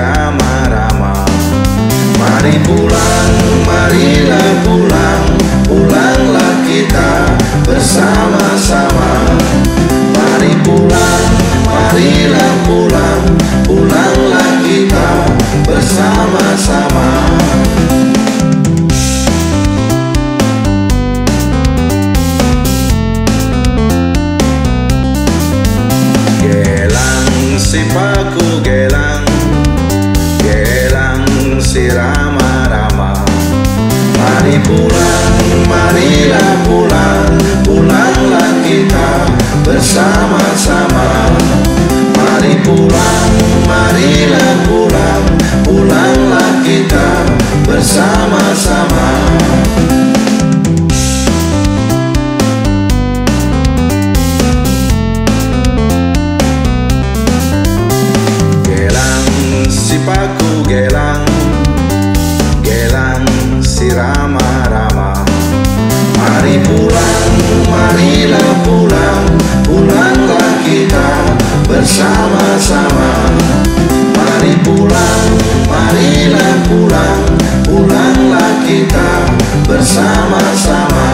Rama-Rama. Mari pulang, marilah pulang, pulanglah kita bersama-sama. Mari pulang, marilah pulang, pulanglah kita bersama-sama. Gelang si Paku gelang, gelang si Rama-Rama. Mari pulang, marilah pulang, pulanglah kita bersama-sama. Mari pulang, marilah pulang, pulanglah kita bersama-sama. Si Paku gelang, gelang si Rama-Rama. Mari pulang, marilah pulang, pulanglah kita bersama-sama. Mari pulang, marilah pulang, pulanglah kita bersama-sama.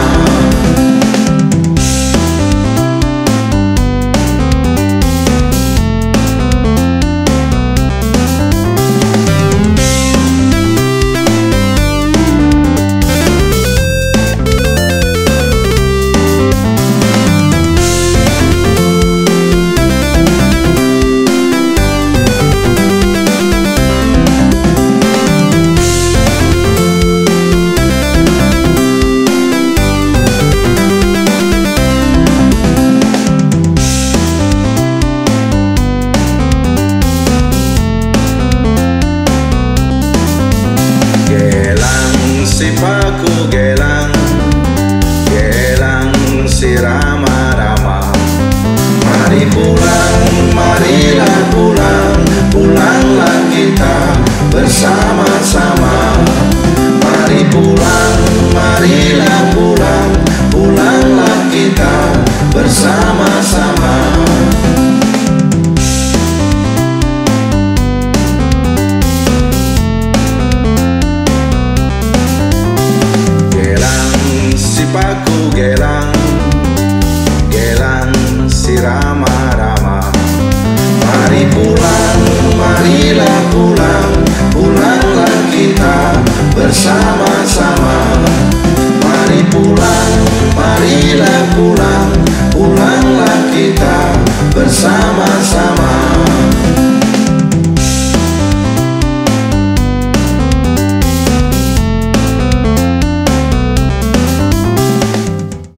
Si Paku gelang, gelang si Rama-Rama. Mari pulang, marilah pulang, pulanglah kita bersama-sama. Mari pulang, marilah pulang, pulanglah kita bersama-sama. Paku gelang, gelang si Rama-Rama. Mari pulang, marilah pulang, pulanglah kita bersama-sama. Mari pulang, marilah pulang, pulanglah kita bersama-sama.